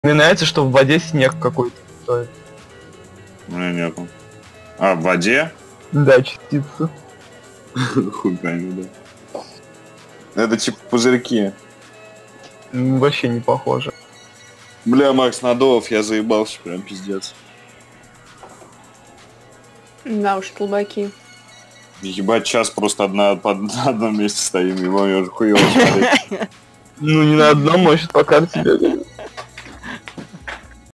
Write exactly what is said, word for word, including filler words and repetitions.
Мне нравится, что в воде снег какой-то стоит. У меня нету. А, в воде? Да, частицы. Хуй пойми, да. Это типа пузырьки. Вообще не похоже. Бля, Макс, Надолов, я заебался, прям пиздец. Да уж, слабаки. Ебать, час просто одна, на одном месте стоим, его уже хуёво смотреть. Ну не на одном, может по карте бегать.